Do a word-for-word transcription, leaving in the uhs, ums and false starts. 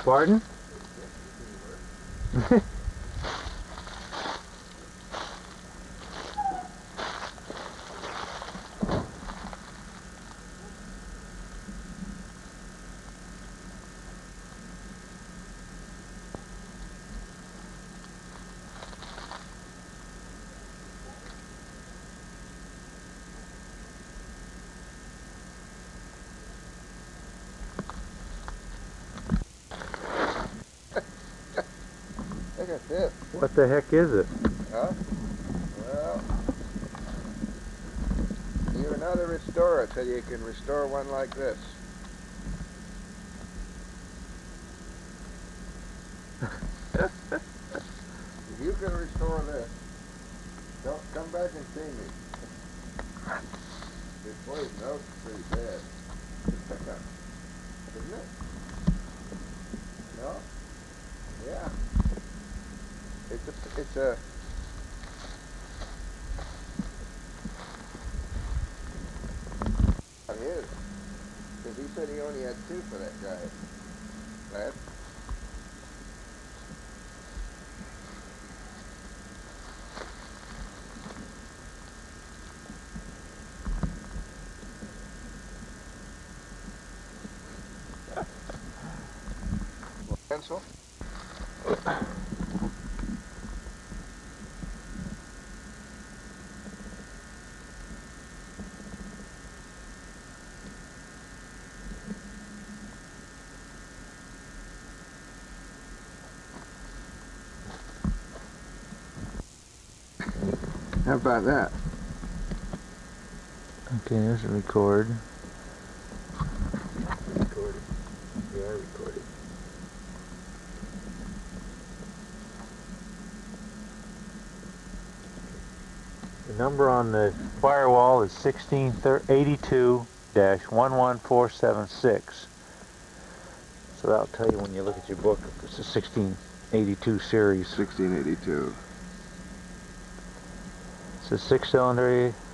Pardon? Look at this. What the heck is it? Huh? Well, you're not a restorer till you can restore one like this. If you can restore this, don't come back and see me. This poison oak's pretty bad. Isn't it? No? Yeah. It's a, it's a, it is. Because he said he only had two for that guy. Lad. Pencil? How about that? Okay, there's a record. Recorded. Yeah, recorded. The number on the firewall is sixteen eighty-two dash one one four seven six. So that'll tell you when you look at your book if it's a sixteen eighty-two series. sixteen eighty-two. It's a six cylinder